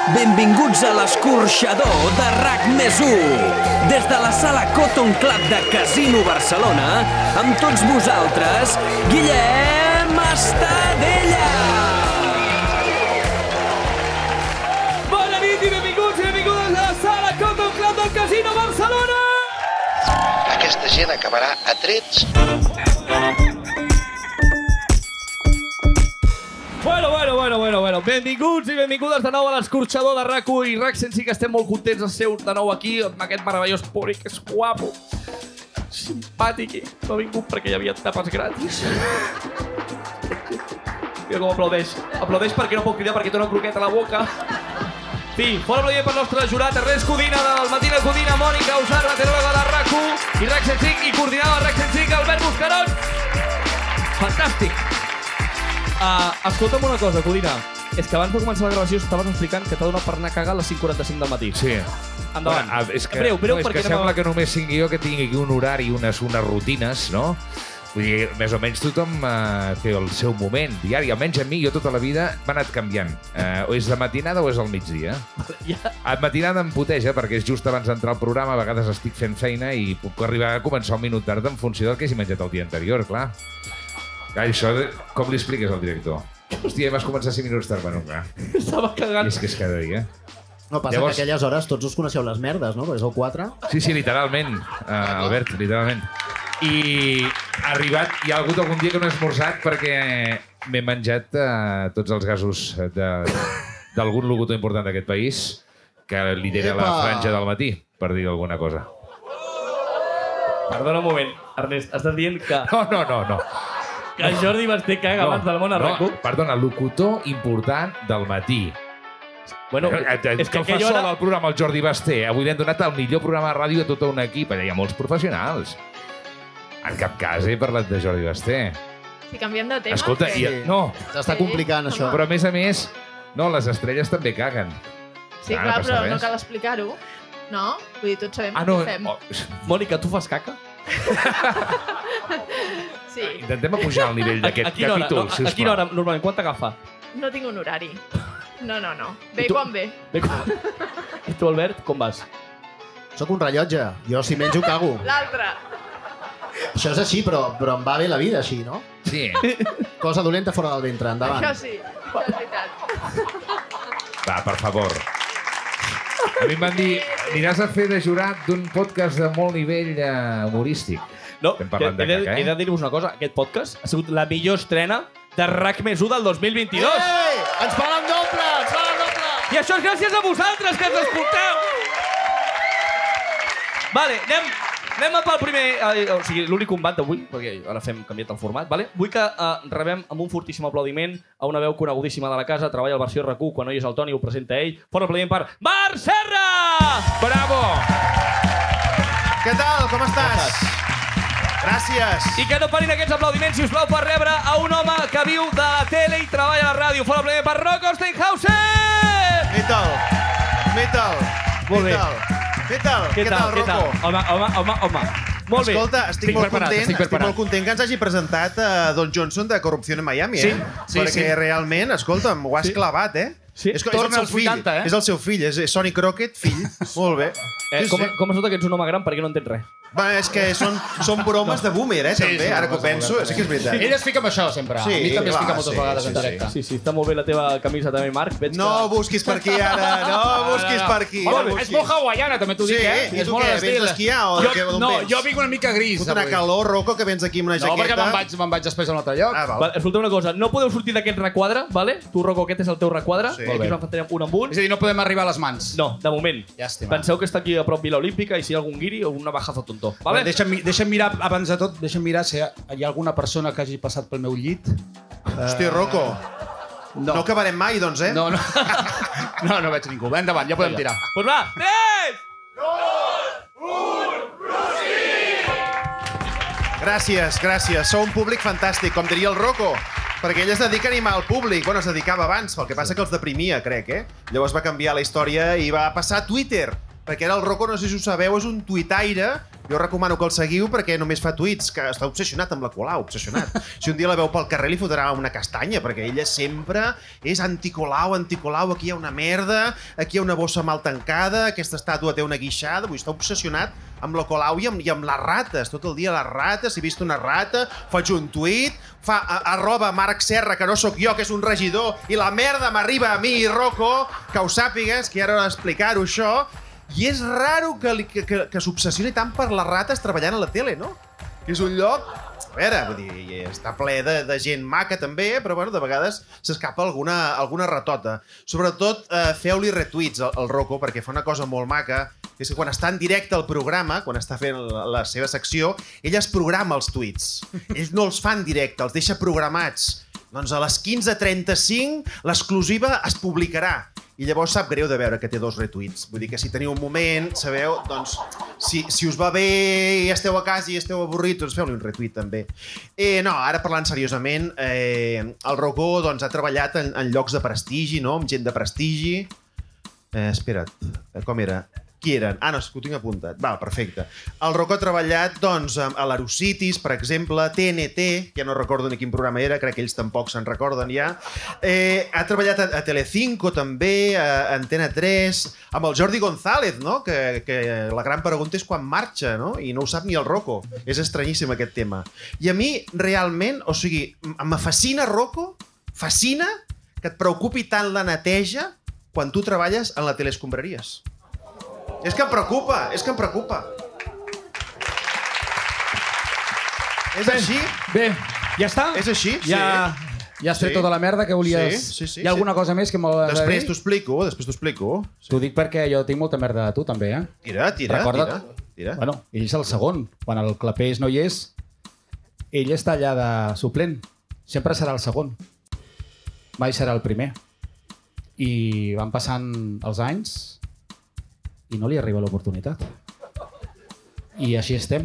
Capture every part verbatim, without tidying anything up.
Benvinguts a l'escorxador de RAC més u. Des de la sala Cotton Club de Casino Barcelona, amb tots vosaltres, Guillem Estadella. Bona nit i benvinguts i benvingudes a la sala Cotton Club del Casino Barcelona. Aquesta gent acabarà a trets. Bueno, bueno, bueno, bueno, bueno. Benvinguts i benvingudes de nou a l'escorxador de RAC u i RAC cent cinc. Estem molt contents de ser de nou aquí amb aquest meravellós públic que és guapo, simpàtic i no ha vingut perquè hi havia tapes gratis. Mira com aplaudeix. Aplaudeix perquè no pot cridar perquè té una croqueta a la boca. En fi, fora aplaudiment pel nostre jurat, Ernest Codina del Matina Codina, Mònica Usarra, meteoròloga de RAC u i RAC cent cinc i coordinada de RAC cent cinc, Albert Buscarons. Fantàstic. Uh, escolta'm una cosa, Codina. És que abans de començar la gravació estaves explicant que t'ha donat per anar a cagar a les cinc quaranta-cinc del matí. Sí. Endavant. Bueno, és que, breu, breu, no, és perquè que sembla que només sigui jo que tingui aquí un horari i unes, unes rutines, no? Vull dir, més o menys tothom uh, té el seu moment diari. Almenys a mi, jo tota la vida m'ha anat canviant. Uh, o és de matinada o és al migdia. Ja. A matinada em puteja perquè és just abans d'entrar al programa, a vegades estic fent feina i puc arribar a començar un minut tard en funció del que hagi menjat el dia anterior, clar. Clar, això, com li expliques al director? Hòstia, vas començar cinc minuts tard, bueno, clar. Estava cagant. I és que és cada dia. No, passa Llavors... que aquelles hores tots us coneixeu les merdes, no? Perquè sou quatre. Sí, sí, literalment, uh, Albert, literalment. I ha arribat, hi ha hagut algun dia que no he esmorzat perquè m'he menjat uh, tots els gasos d'algun locutor important d'aquest país que lidera Epa. la franja del matí, per dir alguna cosa. Perdona un moment, Ernest, estàs dient que... No, no, no, no. Que Jordi Basté caga no, abans del món a RAC u? No, perdona, locutor important del matí. Bueno, és que el fa sol al programa el Jordi Basté. Avui li han donat el millor programa de ràdio a tot un equip. Allà hi ha molts professionals. En cap cas he parlat de Jordi Basté. Si canviem de tema... Escolta, que... i... no. S'està complicant, sí, això. Però, a més a més, no, les estrelles també caguen. Sí, clar, clar no però res. No cal explicar-ho. No? Vull dir, tots sabem ah, no. què fem. Oh. Mònica, tu fas caca? Sí. Intentem apujar el nivell d'aquest capítol, no, sisplau. A quina hora, normalment, quan t'agafa? No tinc un horari. No, no, no. Ve tu, quan ve. Ve quan... I tu, Albert, com vas? Soc un rellotge. Jo, si menjo, cago. L'altre. Això és així, però, però em va bé la vida, així, no? Sí. Cosa dolenta fora del ventre, endavant. Això sí, això és veritat. Va, per favor. A mi em van dir, aniràs a fer de jurat d'un podcast de molt nivell uh, humorístic. No, Estem parlant he, de caca, eh? He de dir-vos una cosa. Aquest podcast ha sigut la millor estrena de RAC més u del dos mil vint-i-dos. Ei! Ens paguen doble! Ens paguen doble! I això és gràcies a vosaltres, que ens escolteu! Vale, anem, anem pel primer... Eh, o sigui, l'únic combat d'avui, perquè ara fem canviat el format, vale? Vull que eh, rebem amb un fortíssim aplaudiment a una veu conegudíssima de la casa, treballa al versió RAC u, quan no hi és el Toni ho presenta ell. Fort aplaudiment per Marc Serra! Bravo! Què tal? Com estàs? Gràcies. I que no parin aquests aplaudiments, si us plau, per rebre a un home que viu de la tele i treballa a la ràdio. Fort aplaudiment per Rocco Steinhausen! Metal. Metal. Molt bé. Què tal? Què tal, Rocco? Home, home, home, home. Molt bé. Escolta, estic, molt content, estic molt content que ens hagi presentat uh, Don Johnson de Corrupció en Miami, eh? Sí, sí, Perquè sí. realment, escolta'm, ho has sí. clavat, eh? Sí, és, torna és el als seu fill, vuitanta, eh? És el seu fill, és Sonny Crockett, fill. Molt bé. Eh, sí, com, sí. com es nota que ets un home gran perquè no entens res? Va, és que són, són bromes de boomer, eh, Sí, també, sí, ara que ho bromes de penso, boomer. sí que és veritat. Ell es fica amb això, sempre. Sí, a mi també es clar, fica moltes sí, vegades sí, en directe. Sí, sí, està molt bé la teva camisa també, Marc. Veig No que... busquis per aquí ara, no busquis per aquí. Home, no és busquis. molt hawaiana, també t'ho Sí, dic, eh? i És tu molt què, a vens l'estil. d'esquiar o Jo- què, d'on No, vens? jo vinc una mica gris Fot una avui. calor, Rocco, que vens aquí amb una No, perquè jaqueta. me'n vaig, me'n vaig després a un altre lloc. Ah, val. Va, escolta una cosa, no podeu sortir d'aquest requadre, vale? Tu, Rocco, aquest és el teu requadre. Sí. Aquí us enfrontarem un amb un. És a dir, no podem arribar a les mans. No, de moment. Llàstima. Penseu que està aquí a prop Vila Olímpica i si hi ha algun guiri o una bajazo tonto. Vale? Vale. Deixa'm, deixa'm mirar, abans de tot, deixa'm mirar si hi ha alguna persona que hagi passat pel meu llit. Hòstia, Rocco, No, no acabarem mai, doncs, eh? no, no. no, no veig ningú. Va, endavant, ja podem tirar. Pues va, tres! Gràcies, gràcies. Sou un públic fantàstic, com diria el Rocco. Perquè ell es dedica a animar el públic. Bueno, es dedicava abans, el que passa que els deprimia, crec, eh? Llavors va canviar la història i va passar a Twitter. Perquè ara el Rocco, no sé si ho sabeu, és un tuitaire Jo recomano que el seguiu perquè només fa tuits, que està obsessionat amb la Colau, obsessionat. Si un dia la veu pel carrer li fotrà una castanya, perquè ella sempre és anticolau, anticolau, aquí hi ha una merda, aquí hi ha una bossa mal tancada, aquesta estàtua té una guixada, vull dir, està obsessionat amb la Colau i amb, i amb les rates, tot el dia les rates, si he vist una rata, faig un tuit, fa arroba Marc Serra, que no sóc jo, que és un regidor, i la merda m'arriba a mi, Rocco, que ho sàpigues, que ara he d'explicar-ho això, i és raro que, li, que, que, que s'obsessioni tant per les rates treballant a la tele, no? Que és un lloc... A veure, vull dir, està ple de, de gent maca també, però bueno, de vegades s'escapa alguna, alguna ratota. Sobretot, eh, feu-li retuits al, al Rocco, perquè fa una cosa molt maca, que és que quan està en directe al programa, quan està fent la, la seva secció, ell es programa els tuits. Ells no els fan directe, els deixa programats. Doncs a les quinze trenta-cinc l'exclusiva es publicarà. I llavors sap greu de veure que té dos retuits. Vull dir que si teniu un moment, sabeu, doncs, si, si us va bé i esteu a casa i esteu avorrits, doncs feu-li un retuit també. Eh, no, ara parlant seriosament, eh, el Rocco doncs, ha treballat en, en llocs de prestigi, no? Amb gent de prestigi. Eh, espera't, com era? Qui eren? Ah, no, és que ho tinc apuntat. Val, perfecte. El Rocco ha treballat, doncs, a l'Arocitis, per exemple, T N T, ja no recordo ni quin programa era, crec que ells tampoc se'n recorden ja. Eh, ha treballat a, a Telecinco, també, a Antena tres, amb el Jordi González, no? Que, que la gran pregunta és quan marxa, no? I no ho sap ni el Rocco. És estranyíssim aquest tema. I a mi, realment, o sigui, em fascina, Rocco, fascina que et preocupi tant la neteja quan tu treballes en la teleescombraries. És que em preocupa, és que em preocupa. És bé, així? Bé, ja està? És així, sí. Ja, ja has fet sí. tota la merda que volies... Sí, sí, sí. Hi ha alguna sí. cosa més que m'ho has de dir? Després t'ho explico, després t'ho explico. Sí. T'ho dic perquè jo tinc molta merda de tu, també, eh? Tira, tira, Recorda't, tira. tira. Bueno, ell és el segon. Quan el Clapés no hi és, ell està allà de suplent. Sempre serà el segon. Mai serà el primer. I van passant els anys i no li arriba l'oportunitat. I així estem.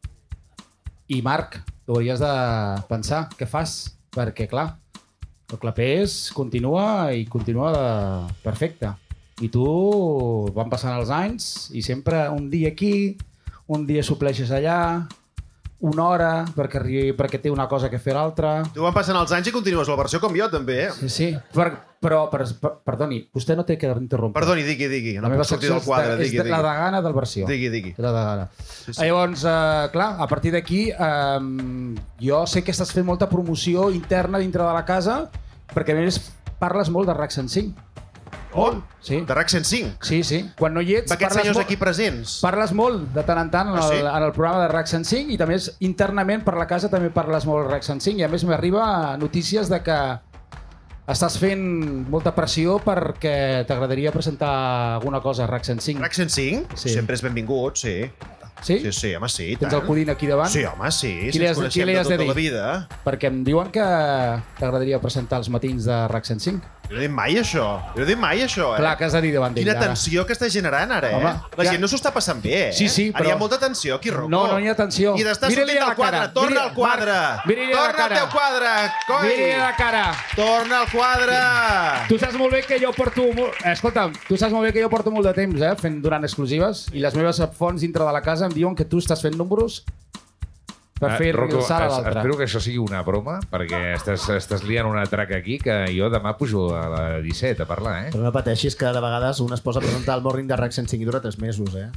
I Marc, tu hauries de pensar què fas, perquè clar, el Clapés continua i continua de... perfecte. I tu van passant els anys i sempre un dia aquí, un dia supleixes allà, una hora perquè, perquè té una cosa que fer l'altra. Tu van passant els anys i continues la versió com jo, també, eh? Sí, sí. Per, però, per, per, perdoni, vostè no té que interrompre. Perdoni, digui, digui. No la meva puc sortir secció del quadre, és, digui, és digui. la degana del versió. Digui, digui. La degana. Sí, sí. Llavors, eh, clar, a partir d'aquí, eh, jo sé que estàs fent molta promoció interna dintre de la casa, perquè a més parles molt de RAC cent cinc. On? Sí. De RAC cent cinc? Sí, sí. Quan no hi ets, D'aquests parles senyors molt, aquí presents? parles molt de tant en tant en el, Ah, sí? en el programa de RAC cent cinc i també és, internament per la casa també parles molt de RAC cent cinc i a més m'arriba notícies de que estàs fent molta pressió perquè t'agradaria presentar alguna cosa a RAC cent cinc. RAC cent cinc? Sí. Sempre és benvingut, sí. Sí? Sí, sí, home, sí. Tens el Codina aquí davant? Sí, home, sí. Qui Si li ens has, qui coneixem li de has de tota dir? la vida. Perquè em diuen que t'agradaria presentar els matins de RAC cent cinc. Jo no he dit mai això. Jo no he dit mai això, eh? Clar, que has de dir davant d'ell. Quina ara. tensió que està generant ara, eh? Home, la ja- gent no s'ho està passant bé, eh? Sí, sí, Ara hi però- ha molta tensió aquí, Rocco. No, no hi ha tensió. I t'estàs Mira-li sortint a la al quadre. cara. Torna Mira- al quadre. Marc, mira-li a la Torna al cara. teu quadre, coi. Mira-li a la cara. Torna al quadre. Tu saps molt bé que jo porto... molt- Escolta'm, tu saps molt bé que jo porto molt de temps, eh, fent donant exclusives, i les meves fonts dintre de la casa em diuen que tu estàs fent números per fer Rocco, el salt a es- l'altre. espero que això sigui una broma, perquè estàs, estàs liant una traca aquí que jo demà pujo a la disset a parlar, eh? Però no pateixis que de vegades un es posa a presentar el Morning de RAC cent cinc i dura tres mesos, eh?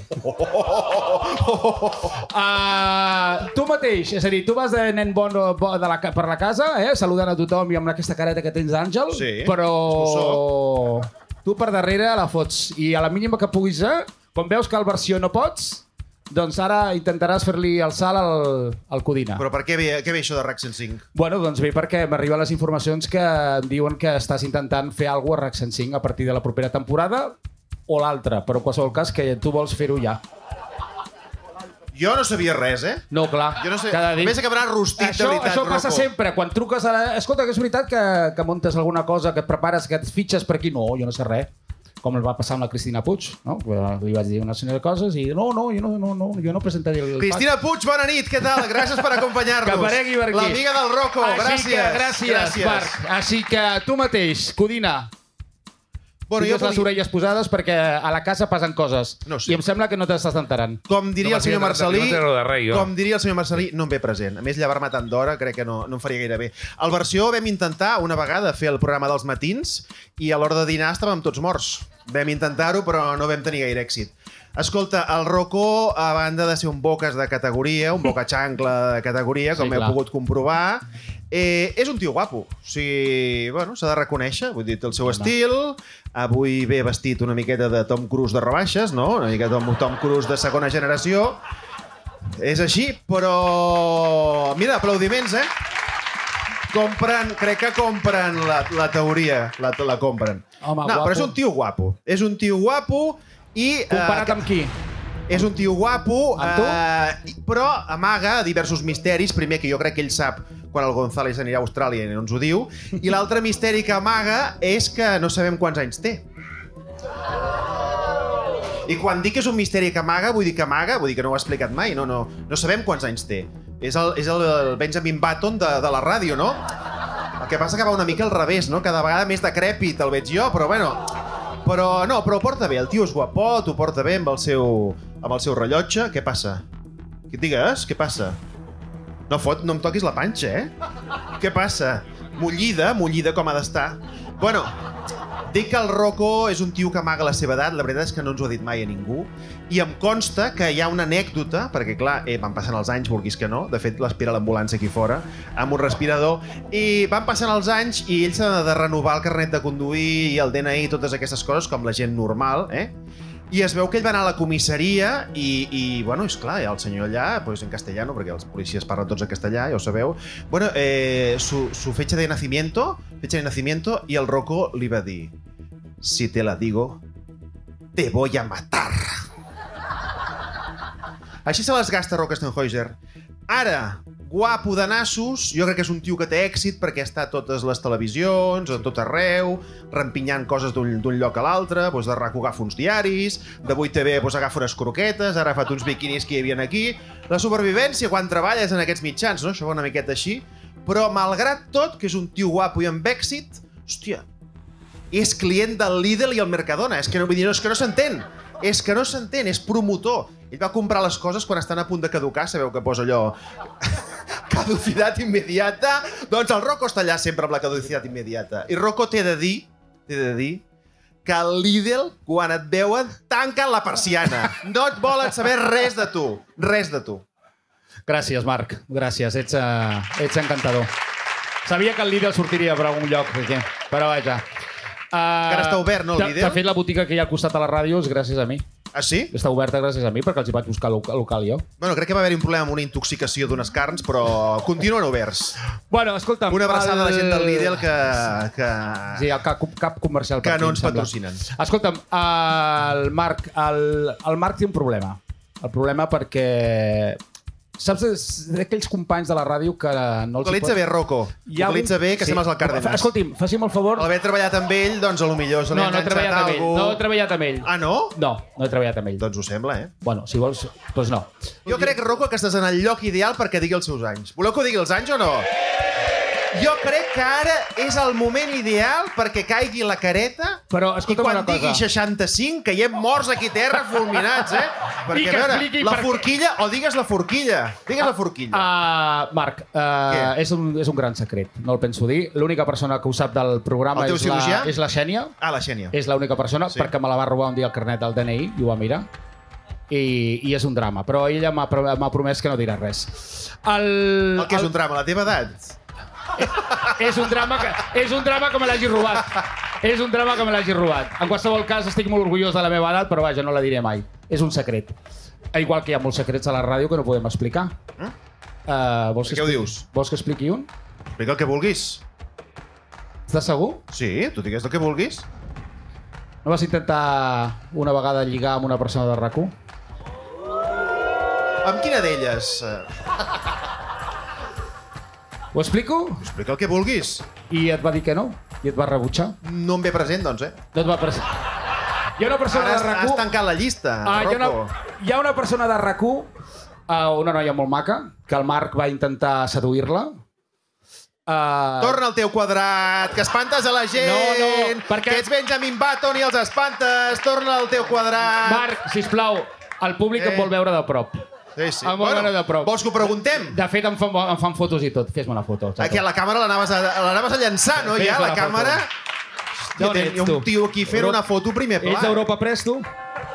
Uh, tu mateix, és a dir, tu vas de nen bon, bo de la, ca- per la casa, eh, saludant a tothom i amb aquesta careta que tens d'àngel, Sí, però tu per darrere la fots i a la mínima que puguis, eh, quan veus que al versió no pots, doncs ara intentaràs fer-li el salt al, al Codina. Però per què ve, què ve això de RAC cent cinc? Bueno, doncs bé, perquè m'arriben les informacions que em diuen que estàs intentant fer alguna cosa a RAC cent cinc a partir de la propera temporada o l'altra, però en qualsevol cas que tu vols fer-ho ja. Jo no sabia res, eh? No, clar. Jo no sé. Cada dia- Només acabarà rostit, Això, de veritat, això passa Rocco. sempre. Quan truques a la... Escolta, que és veritat que, que muntes alguna cosa, que et prepares, que et fitxes per aquí. No, jo no sé res. Com el va passar amb la Cristina Puig, no? Li vaig dir una sèrie de coses i no, no, jo no, no, no, jo no presentaré el... Cristina Puig, bona nit, què tal? Gràcies per acompanyar-nos. Que aparegui per aquí. L'amiga del Rocco, Així gràcies. Que, gràcies, gràcies, Marc. Així que tu mateix, Codina. Bueno, Tingues jo les volia- orelles posades perquè a la casa passen coses. No sé. I em sembla que no t'estàs enterant. Com diria No el senyor m'has dit Marcelí, de- de- de res, jo. com diria el senyor Marcelí, no em ve present. A més, llevar-me tant d'hora crec que no, no em faria gaire bé. Al Versió vam intentar una vegada fer el programa dels matins i a l'hora de dinar estàvem tots morts. Vam intentar-ho, però no vam tenir gaire èxit. Escolta, el Rocco, a banda de ser un boques de categoria, un boca xancla de categoria, com Sí, heu clar. pogut comprovar, eh, és un tio guapo. O sigui, bueno, s'ha de reconèixer, vull dir, té el seu estil. Avui ve vestit una miqueta de Tom Cruise de rebaixes, no? Una miqueta de Tom Cruise de segona generació. És així, però... Mira, aplaudiments, eh? Compren, crec que compren la, la teoria, la, la compren. Home, no, guapo. però és un tio guapo. És un tio guapo i... Comparat eh, amb qui? és un tio guapo, Amb tu? eh, però amaga diversos misteris. Primer, que jo crec que ell sap quan el González anirà a Austràlia i no ens ho diu. I l'altre misteri que amaga és que no sabem quants anys té. I quan dic que és un misteri que amaga, vull dir que amaga, vull dir que no ho ha explicat mai. No, no, no sabem quants anys té. És el, és el, el Benjamin Button de, de la ràdio, no? El que passa que va una mica al revés, no? Cada vegada més decrèpit el veig jo, però bueno... Però no, però ho porta bé. El tio és guapot, ho porta bé amb el seu, amb el seu rellotge. Què passa? Què et digues? Què passa? No fot, no em toquis la panxa, eh? Què passa? Mullida, mullida com ha d'estar. Bueno, dic que el Rocco és un tio que amaga la seva edat. La veritat és que no ens ho ha dit mai a ningú. I em consta que hi ha una anècdota, perquè clar, eh, van passant els anys, vulguis que no. De fet, l'espera l'ambulància aquí fora, amb un respirador. I van passant els anys i ell s'ha de renovar el carnet de conduir i el D N I i totes aquestes coses, com la gent normal, eh? I es veu que ell va anar a la comissaria i, i bueno, és clar, el senyor allà, pues en castellano, perquè els policies parlen tots en castellà, ja ho sabeu, bueno, eh, su, su fecha de nacimiento, fecha de nacimiento, i el Rocco li va dir, si te la digo, te voy a matar. Així se les gasta Rocco Stenhäuser. Ara, guapo de nassos, jo crec que és un tio que té èxit perquè està a totes les televisions, a tot arreu, rampinyant coses d'un lloc a l'altre, doncs de RAC agafa uns diaris, de vuit T V doncs agafa unes croquetes, ara ha fet uns biquinis que hi havia aquí. La supervivència quan treballes en aquests mitjans, no? Això va una miqueta així. Però, malgrat tot, que és un tio guapo i amb èxit, hòstia, és client del Lidl i el Mercadona. És que no, vull dir, no, és que no s'entén. És que no s'entén, és promotor. Ell va comprar les coses quan estan a punt de caducar, sabeu que posa allò... caducitat immediata. Doncs el Rocco està allà sempre amb la caducitat immediata. I Rocco t'he de dir, t'he de dir, que el Lidl, quan et veuen, tanquen la persiana. No et volen saber res de tu. Res de tu. Gràcies, Marc. Gràcies. Ets, uh, ets encantador. Sabia que el Lidl sortiria per algun lloc, aquí. Però vaja. Uh, Encara està obert, no, el Lidl? De fet, la botiga que hi ha al costat de la ràdio és gràcies a mi. Ah, sí? Està oberta gràcies a mi, perquè els hi vaig buscar local, local jo. Bueno, crec que va haver-hi un problema amb una intoxicació d'unes carns, però continuen oberts. Bueno, escolta'm... Una abraçada el... a la gent del Lidl que... que... Sí, el cap, cap comercial que per no aquí, ens em sembla. patrocinen. Escolta'm, el Marc, el, el Marc té un problema. El problema perquè... Saps d'aquells companys de la ràdio que no els... Localitza bé, Rocco. Localitza bé, que sembles el Cárdenas. Escolti'm, faci'm el favor... Al haver treballat amb ell, doncs a lo millor se li No, ha no he enganxat treballat amb ell. algú. No he treballat amb ell. Ah, no? No, no he treballat amb ell. Doncs ho sembla, eh? Bueno, si vols, doncs no. Jo crec, Rocco, que estàs en el lloc ideal perquè digui els seus anys. Voleu que ho digui els anys o no? Jo crec que ara és el moment ideal perquè caigui la careta. Però i escolta'm quan una cosa. digui seixanta-cinc, caiem morts aquí a terra fulminats, eh? Perquè, I que a veure, expliqui la per què- forquilla, o digues la forquilla. Digues la forquilla. Uh, Marc, uh, és, un, és un gran secret, no el penso dir. L'única persona que ho sap del programa El teu és la, cirurgià? és la Xènia. Ah, la Xènia. És l'única persona, Sí. sí. perquè me la va robar un dia el carnet del D N I i ho va mirar. I, i és un drama, però ella m'ha pro- m'ha promès que no dirà res. El, El que és un drama, la teva edat? és un drama que, és un drama que me l'hagi robat. És un drama que me l'hagi robat. En qualsevol cas, estic molt orgullós de la meva edat, però vaja, no la diré mai. És un secret. Igual que hi ha molts secrets a la ràdio que no podem explicar. Eh? Uh, vols que Què ho expliqui- dius? Vols que expliqui un? Explica el que vulguis. Estàs segur? Sí, tu digues el que vulguis. No vas intentar una vegada lligar amb una persona de RAC u? Amb quina d'elles? Eh, Ho explico? Explica el que vulguis. I et va dir que no? I et va rebutjar? No em ve present, doncs, eh? No et va present. Hi ha una persona Ara de has, RAC u... has tancat la llista, Ah, hi, ha una, Rocco. hi ha una persona de RAC u, uh, una noia molt maca, que el Marc va intentar seduir-la Uh... Torna al teu quadrat, que espantes a la gent. No, no, perquè... Que ets Benjamin Button i els espantes. Torna al teu quadrat. Marc, sisplau, el públic eh. em vol veure de prop. Sí, sí. Em vol bueno, veure de prop. Vols que ho preguntem? De fet, em fan, em fan fotos i tot. Fes-me una foto. Aquí a la càmera l'anaves a, l'anaves a llençar, no? Ja, la càmera... Hi ha un tio aquí fent una foto primer pla. Ets d'Europa Press, tu?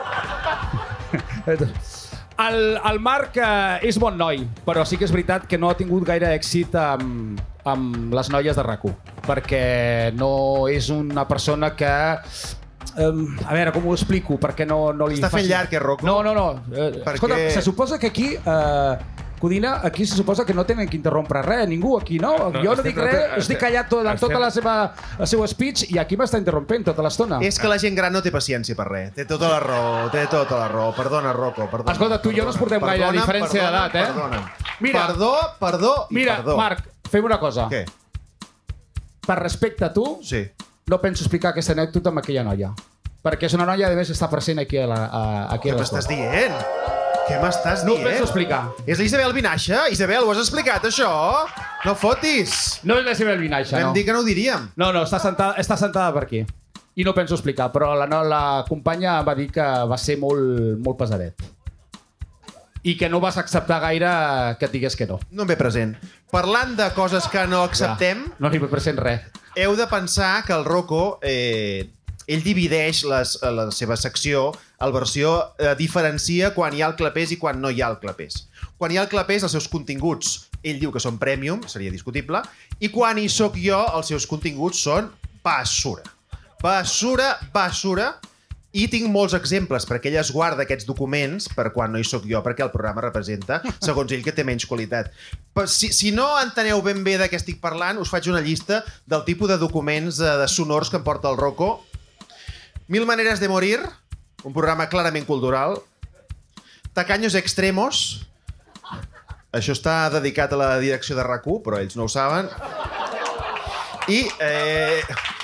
El, el Marc eh, és bon noi, però sí que és veritat que no ha tingut gaire èxit amb, amb les noies de RAC u, perquè no és una persona que... Um, a veure, com ho explico? Perquè no, no li Està fent faci... llarg, eh, Rocco? No, no, no. Eh, perquè... Escolta, se suposa que aquí... Eh, Codina, aquí se suposa que no tenen que interrompre res, ningú aquí, no? no jo no dic res, estem, estic callat tot, amb tota la seva, el seu speech i aquí m'està interrompent tota l'estona. És que la gent gran no té paciència per res. Té tota la raó, té tota la raó. Perdona, Rocco, perdona. Escolta, tu i jo no ens portem gaire diferència d'edat, eh? Perdona'm. Mira, perdó, perdó i mira, perdó. Marc, fem una cosa. Què? Per respecte a tu, Sí. no penso explicar aquesta anècdota amb aquella noia. Perquè és una noia, a més, està present aquí a la, a, aquí Què a m'estàs dient? Què m'estàs No ho dient? penso explicar. És l'Isabel Vinaixa? Isabel, ho has explicat, això? No fotis. No és la seva Vinaixa, Vam no. dir que no ho diríem. No, no, està sentada, està sentada per aquí. I no penso explicar, però la, no, la companya va dir que va ser molt, molt pesadet. I que no vas acceptar gaire que et digués que no. No em ve present. Parlant de coses que no acceptem, Ja, no li ve present res. heu de pensar que el Rocco, eh, ell divideix les, la seva secció, el versió eh, diferencia quan hi ha el clapés i quan no hi ha el clapés. Quan hi ha el clapés, els seus continguts, ell diu que són premium, seria discutible, i quan hi sóc jo, els seus continguts són basura. Basura, basura, i tinc molts exemples, perquè ell es guarda aquests documents per quan no hi sóc jo, perquè el programa representa, segons ell, que té menys qualitat. Però si, si no enteneu ben bé de què estic parlant, us faig una llista del tipus de documents eh, de sonors que em porta el Rocco. Mil maneres de morir, un programa clarament cultural. Tacaños extremos. Això està dedicat a la direcció de RAC u, però ells no ho saben. I... Eh...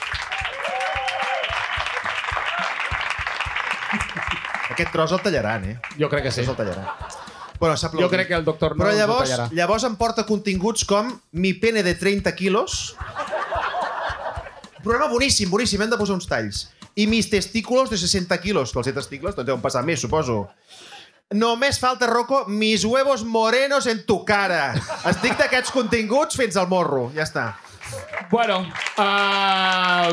Aquest tros el tallaran, eh? Jo crec que sí. El tallaran. Bueno, jo crec que el doctor no Però ens ho llavors, tallarà. llavors em porta continguts com Mi pene de trenta quilos. Un programa boníssim, boníssim, hem de posar uns talls. I Mis testículos de sesenta quilos, que els testículos doncs deuen passar més, suposo. Només falta, Rocco, Mis huevos morenos en tu cara. Estic d'aquests continguts fins al morro, ja està. Bueno, uh...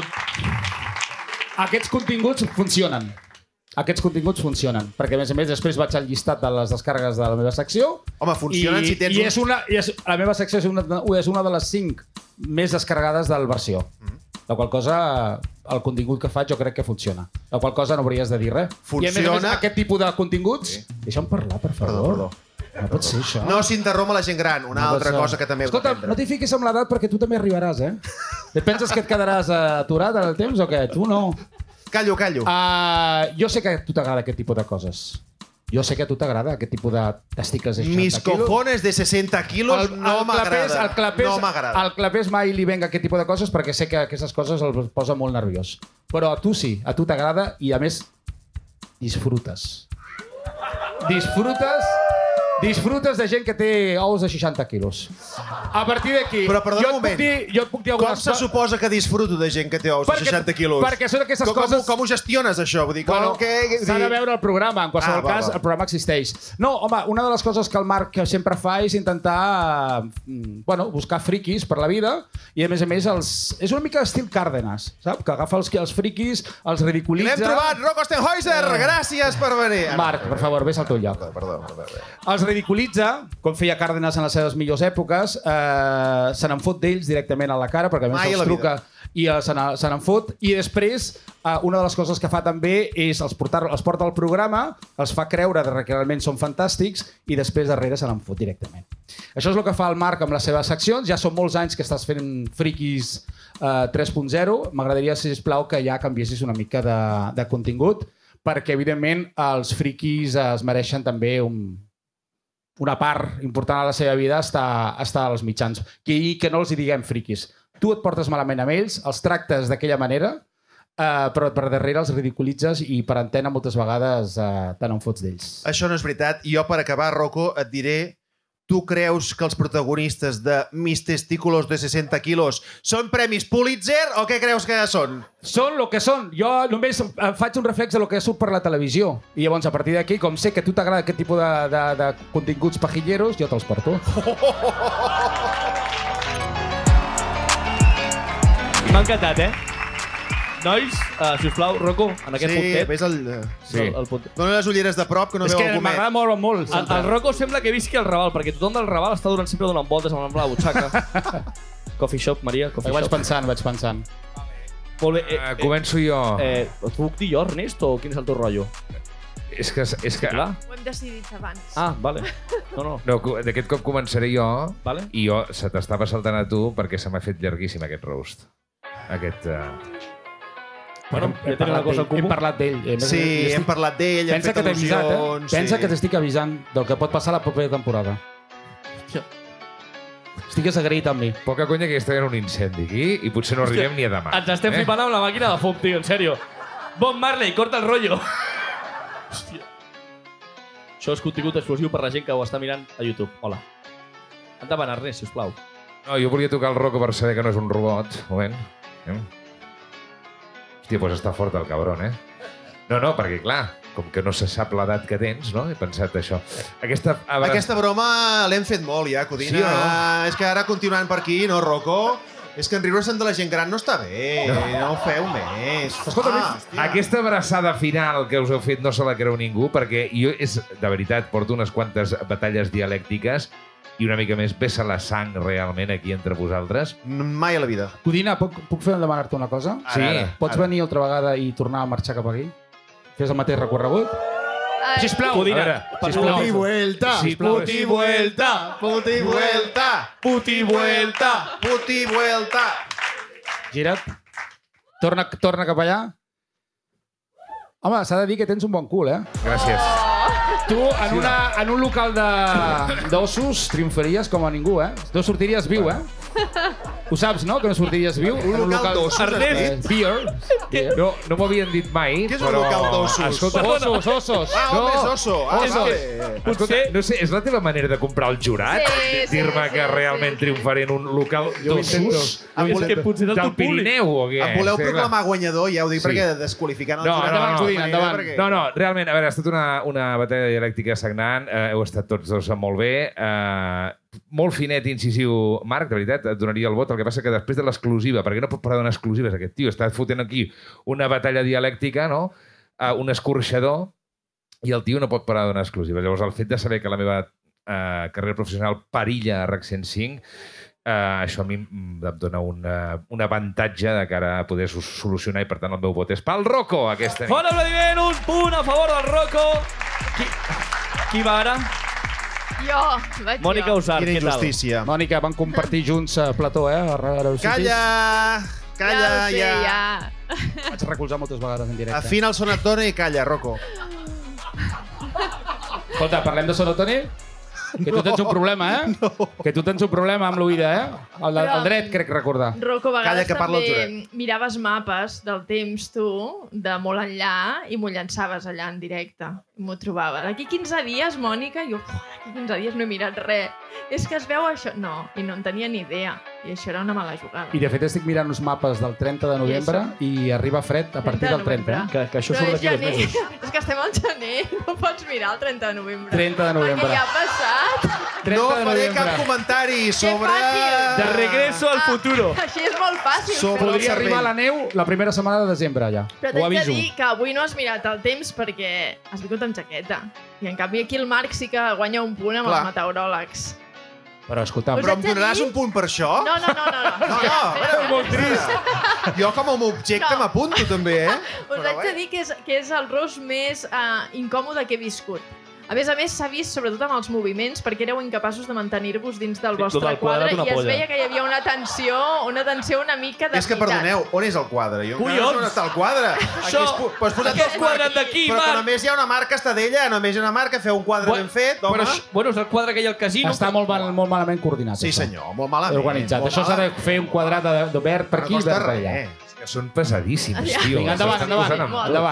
aquests continguts funcionen. Aquests continguts funcionen, perquè a més a més després vaig al llistat de les descàrregues de la meva secció. Home, funcionen i, si tens... I un... és una, i és, la meva secció és una, és una de les cinc més descarregades del versió. Mm. La qual cosa, el contingut que faig jo crec que funciona. La qual cosa no hauries de dir res. Funciona... I a més a més aquest tipus de continguts... Sí. Deixa'm parlar, per favor. Perdó, perdó. No pot ser això. No s'interromp a la gent gran, una no altra cosa que també heu Escolta, d'aprendre. no t'hi fiquis amb l'edat perquè tu també arribaràs, eh? Et penses que et quedaràs aturat en el temps o què? Tu no. Callo, callo. Uh, jo sé que a tu t'agrada aquest tipus de coses. Jo sé que a tu t'agrada aquest tipus de testicles de seixanta Mis quilos. cojones de sesenta quilos El- no el clapés- m'agrada. el clapés- No m'agrada. Al clapés mai li venga aquest tipus de coses perquè sé que aquestes coses el posa molt nerviós. Però a tu sí, a tu t'agrada i a més disfrutes. Disfrutes... Disfrutes de gent que té ous de seixanta quilos. A partir d'aquí... Però perdona jo un et puc moment. dir, jo et puc dir Com algunes se coses... suposa que disfruto de gent que té ous de Perquè- seixanta quilos? perquè són aquestes com, coses- Com, com ho gestiones, això? Vull dir, com, Bueno, que, s'ha de veure el programa. En qualsevol Ah, va, cas, va. el programa existeix. No, home, una de les coses que el Marc sempre fa és intentar mm, bueno, buscar friquis per la vida i, a més a més, els... és una mica estil Cárdenas, saps? Que agafa els, els friquis, els ridiculitza... L'hem trobat, Rocco Stenhäuser! Eh. Gràcies per venir! Marc, per favor, vés al teu lloc. Perdó, perdó, perdó. Els ridiculitza, com feia Cárdenas en les seves millors èpoques, eh, se n'en fot d'ells directament a la cara, perquè a més Mai a els la truca i eh, se n'en se n'en fot. I després, eh, una de les coses que fa també és els, portar, els porta al programa, els fa creure que realment són fantàstics i després darrere se n'en fot directament. Això és el que fa el Marc amb les seves seccions. Ja són molts anys que estàs fent friquis eh, tres punt zero. M'agradaria, sisplau, que ja canviessis una mica de, de contingut, perquè, evidentment, els friquis es mereixen també un, una part important a la seva vida està, està als mitjans. I que no els hi diguem friquis. Tu et portes malament amb ells, els tractes d'aquella manera, eh, però per darrere els ridiculitzes i per antena moltes vegades eh, te n'en fots d'ells. Això no és veritat. I jo, per acabar, Rocco, et diré tu creus que els protagonistes de Mis testículos de sesenta quilos són premis Pulitzer o què creus que són? Són el que són. Jo només faig un reflex de lo que surt per la televisió. I llavors, a partir d'aquí, com sé que a tu t'agrada aquest tipus de, de, de continguts pajilleros, jo te'ls porto. M'ha encantat, eh? Nois, uh, sisplau, Rocco, en aquest sí, puntet... Ves el... Sí, el, el puntet. Dóna les ulleres de prop, que no és veu el gomet. És que m'agrada molt, molt. El, el Rocco sembla que visqui al Raval, perquè tothom del Raval està durant sempre donant voltes amb la butxaca. Coffee shop, Maria, coffee vaig shop. Vaig pensant, vaig pensant. Molt bé. Eh, uh, començo jo. Eh, eh, puc dir jo, Ernest, o quin és el teu rotllo? És que... És que... Clar. Ho hem decidit abans. Ah, vale. No, no. No, d'aquest cop començaré jo, vale. I jo se t'estava saltant a tu perquè se m'ha fet llarguíssim aquest roast. Aquest... Uh... Bueno, ja tenim una cosa en comú. Hem parlat d'ell. Sí, estic... hem parlat d'ell, hem fet al·lusions... Eh? Pensa sí. que t'estic avisant del que pot passar la propera temporada. Hòstia. Estigues agraït amb mi. Poca conya que hi estigui un incendi aquí i potser no arribem ni a demà. Ens estem eh? flipant amb la màquina de foc, tio, en sèrio. Bob Marley, corta el rotllo. Hòstia. Això és contingut exclusiu per la gent que ho està mirant a YouTube. Hola. Endavant, Ernest, sisplau. No, jo volia tocar el Rocco per saber que no és un robot. Un moment. Eh? Hòstia, doncs està fort el cabron, eh? No, no, perquè, clar, com que no se sap l'edat que tens, no? He pensat això. Aquesta, abans... Aquesta broma l'hem fet molt, ja, Codina. Sí o no? És que ara, continuant per aquí, no, Rocco? És que en riure-se'n de la gent gran no està bé. No, no ho feu més. Escolta, ah, aquesta abraçada final que us heu fet no se la creu ningú, perquè jo, és, de veritat, porto unes quantes batalles dialèctiques i una mica més vessa la sang realment aquí entre vosaltres. Mai a la vida. Codina, puc, puc fer demanar-te una cosa? Sí. Ara, Pots ara. venir altra vegada i tornar a marxar cap aquí? Fes el mateix recorregut? Ai. Sisplau. Codina, sisplau. Puti vuelta, Sisplau. puti vuelta, puti vuelta, puti vuelta, puti vuelta. Gira't. Torna, torna cap allà. Home, s'ha de dir que tens un bon cul, eh? Gràcies. Tu, en, una, en un local d'ossos, triomfaries com a ningú, eh? No sortiries viu, eh? Ho saps, no?, que no sortiries viu? Un local d'ossos, Ernest. Beer. No, no m'ho havien dit mai, Què és un però... local d'ossos? Escolta, Ossos, ossos. Ah, home, és osso. Ah, Ossos. vale. Escolta, no sé, és la teva manera de comprar el jurat? Sí, sí, Dir-me sí, que sí, realment sí. triomfaré en un local d'ossos? És que potser és el Del teu públic. Pirineu o què? Em voleu Sí, clar. proclamar guanyador, ja ho dic, Sí. perquè desqualificant el No, jurat... no, no, Codina, endavant. perquè- No, no, realment, a veure, ha estat una, una batalla dialèctica sagnant, eh, heu estat tots dos molt bé, eh, molt finet i incisiu, Marc, de veritat, et donaria el vot, el que passa que després de l'exclusiva, perquè no pot parar donar exclusives aquest tio, està fotent aquí una batalla dialèctica, no?, uh, un escorxador, i el tio no pot parar de donar exclusives. Llavors, el fet de saber que la meva uh, carrera professional perilla a RAC cent cinc, uh, això a mi em dona un, uh, un avantatge de cara a poder solucionar, i per tant el meu vot és pel Rocco aquesta nit. Bon aplaudiment, un punt a favor del Rocco. Qui, qui va ara? Jo, vaig Mònica jo. Usart, Quina què tal? injustícia. Mònica, van compartir junts a plató, eh? A Reus Calla! Calla, ja. Ho sé, ja. ja. Vaig recolzar moltes vegades en directe. Afina el sonatone i calla, Rocco. Escolta, parlem de sonotone? Que tu tens un problema, eh? No. Que tu tens un problema amb l'oïda, eh? El, el, el dret, crec recordar. Rocco, a vegades Calla, que parla el també miraves mapes del temps, tu, de molt enllà, i m'ho llançaves allà en directe. I m'ho trobava. D'aquí quinze dies, Mònica, jo, d'aquí quinze dies no he mirat res. És que es veu això... No, i no en tenia ni idea. I això era una mala jugada. I de fet estic mirant uns mapes del trenta de novembre i arriba fred a partir del trenta. Que, que això Però surt és d'aquí dos gener. mesos. És que estem al gener, no pots mirar el trenta de novembre. trenta de novembre. Perquè ja ha passat. trenta No de faré novembre. cap comentari sobre... fàcil. De regreso al futuro. Ah, així és molt fàcil. Sobre però- Podria el arribar cervell. la neu la primera setmana de desembre, ja. Però Ho t'haig de aviso. dir que avui no has mirat el temps perquè has vingut amb jaqueta. I en canvi aquí el Marc sí que guanya un punt amb Clar. els meteoròlegs. Però escolta, Us Però haig em de donaràs dir- un punt per això? No, no, no, no. no. No, no, a veure, molt trist. Jo com a objecte No. m'apunto també, eh? Us Però haig de bé. dir que és, que és el roast més uh, incòmode que he viscut. A més a més, s'ha vist sobretot amb els moviments perquè éreu incapaços de mantenir-vos dins del Sí, vostre lo del quadre quadre és una i es polla. veia que hi havia una tensió, una tensió una mica de És que, perdoneu, on és el quadre? Jo encara no Collons! sé on està el quadre. Aquí Això- es pu- pues posat aquest dos quadre marques. d'aquí, Però que Marc. només hi ha una marca estadella, només hi ha una marca, feu un quadre ben fet, home. Però, això- bueno, és el quadre que hi ha al casino. està molt, mal, molt malament coordinat. Sí, això. senyor, molt malament. Organitzat. molt Això s'ha de malament. fer un quadrat de, de verd per No aquí i costa verd per allà. res. Que són pesadíssims, tio. Vinga, endavant, S'estan endavant. posant amb Molt. tot. endavant.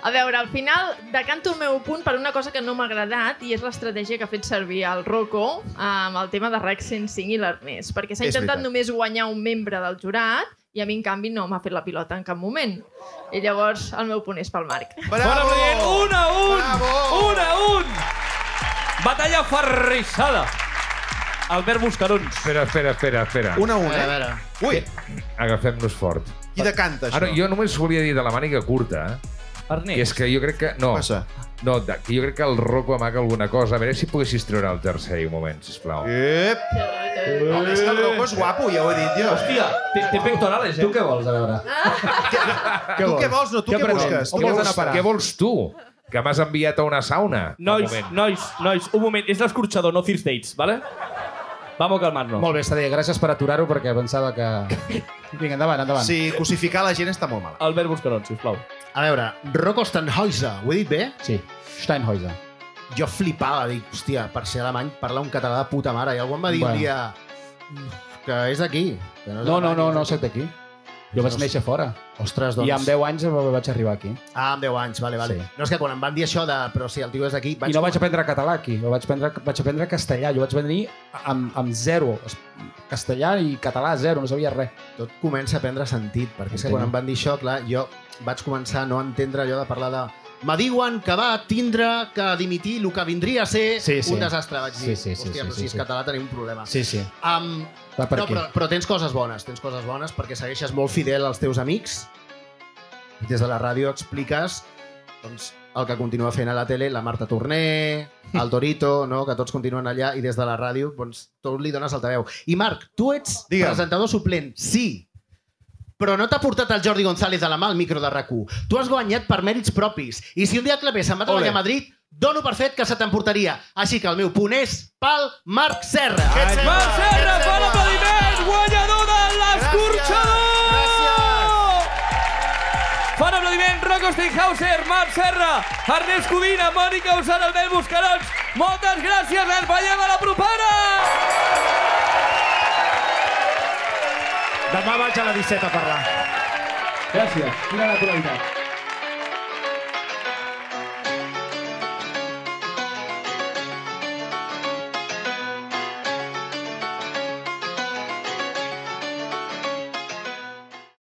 A veure, al final decanto el meu punt per una cosa que no m'ha agradat i és l'estratègia que ha fet servir el Rocco amb el tema de RAC cent cinc i l'Ernest, perquè s'ha intentat només guanyar un membre del jurat i a mi, en canvi, no m'ha fet la pilota en cap moment. I llavors el meu punt és pel Marc. Bravo! Un a un! Un a un! Batalla ferrissada. Albert Buscarons. Espera, espera, espera, espera. Un a un, A eh? veure. Ui, Agafem-nos fort. qui decanta, això? Ara, jo només volia dir de la màniga curta, eh? Ernest. I és que jo crec que... No, Passa. no de, que jo crec que el Rocco amaga alguna cosa. A veure si poguessis treure el tercer un moment, sisplau. Ep! No, és que el Rocco és guapo, ja ho he dit jo. Hòstia, té, té pectorales, eh? Tu què vols, a veure? Tu què vols? No, tu què busques? Tu Què què vols, busques? què vols tu? Que m'has enviat a una sauna? Nois, nois, nois, un moment. És l'escorxador, no First Dates, vale? Vamos a calmar-nos. Molt bé, està bé. Gràcies per aturar-ho, perquè pensava que... Vinga, endavant, endavant. Sí, cosificar la gent està molt mal. Albert Buscarons, sisplau. A veure, Rocco Steinhäuser, ho he dit bé? Sí, Steinhäuser. Jo flipava, dic, hòstia, per ser alemany, parla un català de puta mare. I algú em va dir Bueno. un dia que és d'aquí. que és No, no, alemany, no, és no d'aquí. soc d'aquí. Jo vaig néixer fora. Ostres, doncs... I amb deu anys vaig arribar aquí. Ah, amb deu anys, vale, vale. Sí. No, és que quan em van dir això de... Però si el tio és d'aquí... I no vaig aprendre català aquí, jo vaig aprendre, vaig aprendre castellà. Jo vaig venir amb, amb zero. Castellà i català zero, no sabia res. Tot comença a prendre sentit, perquè és que Entenc. quan em van dir això, clar, jo vaig començar a no entendre allò de parlar de... Me diuen que va tindre que dimitir el que vindria a ser Sí, sí. un desastre, vaig dir. Sí, sí, sí, Hòstia, sí, però sí, si és sí. català tenim un problema. Sí, sí. Um, Va per no, aquí. però, però tens coses bones, tens coses bones perquè segueixes molt fidel als teus amics. Des de la ràdio expliques doncs, el que continua fent a la tele la Marta Torné, el Torito, no? Que tots continuen allà, i des de la ràdio doncs, tu li dones altaveu. I Marc, tu ets Digue'm. presentador suplent, sí, però no t'ha portat el Jordi González de la mà al micro de RAC u. Tu has guanyat per mèrits propis. I si un dia Clapés se'n va treballar a Madrid, dono per fet que se t'emportaria. Així que el meu punt és pel Marc Serra. Què et sembla? Marc Serra, Què et per sembla? aplaudiment, guanyador de l'escorxador! Per aplaudiment, Rocco Steinhäuser, Marc Serra, Ernest Codina, Mònica Usana, Albert Buscarons. Moltes gràcies, ens veiem a la propera! Demà vaig a la disset a parlar. Gràcies, quina naturalitat.